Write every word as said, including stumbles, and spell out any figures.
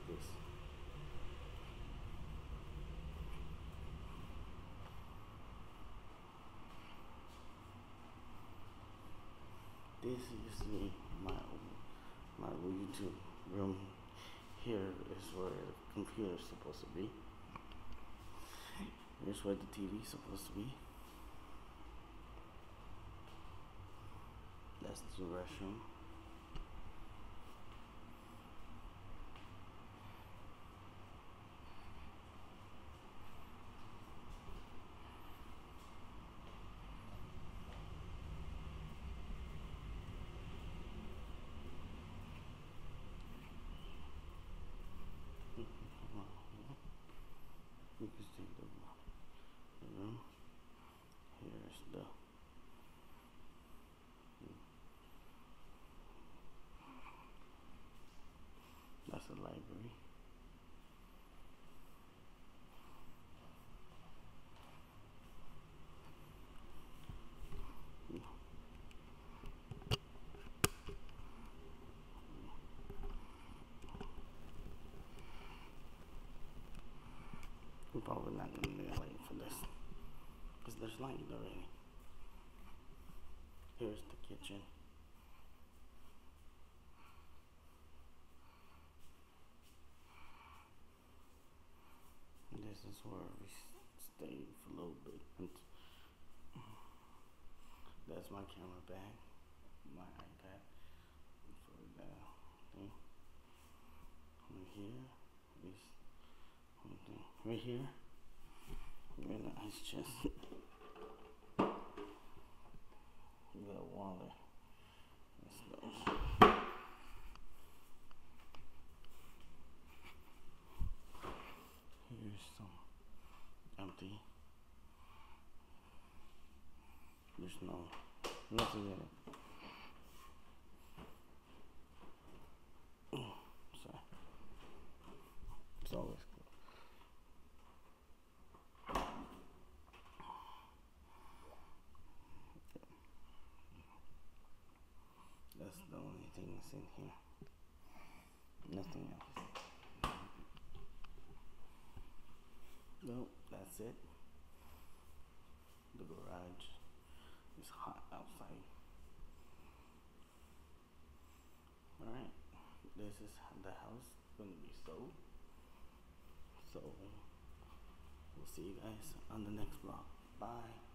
this. This is me, my my YouTube room. Here is where the computer is supposed to be. Here's where the T V is supposed to be. That's the restroom. You can see the, the room. Here's the that's the library. I'm probably not gonna need light for this because there's light already. Here's the kitchen. This is where we stayed for a little bit. That's my camera bag, my iPad for the thing. Right here is something. Right here, we're in the ice chest. We got water. That's those. Here's some empty. There's no nothing in it. Sorry. It's always cool. That's the only thing that's in here. Nothing else. Well, that's it. The garage is hot outside. Alright, this is the house gonna be sold. So, we'll see you guys on the next vlog. Bye.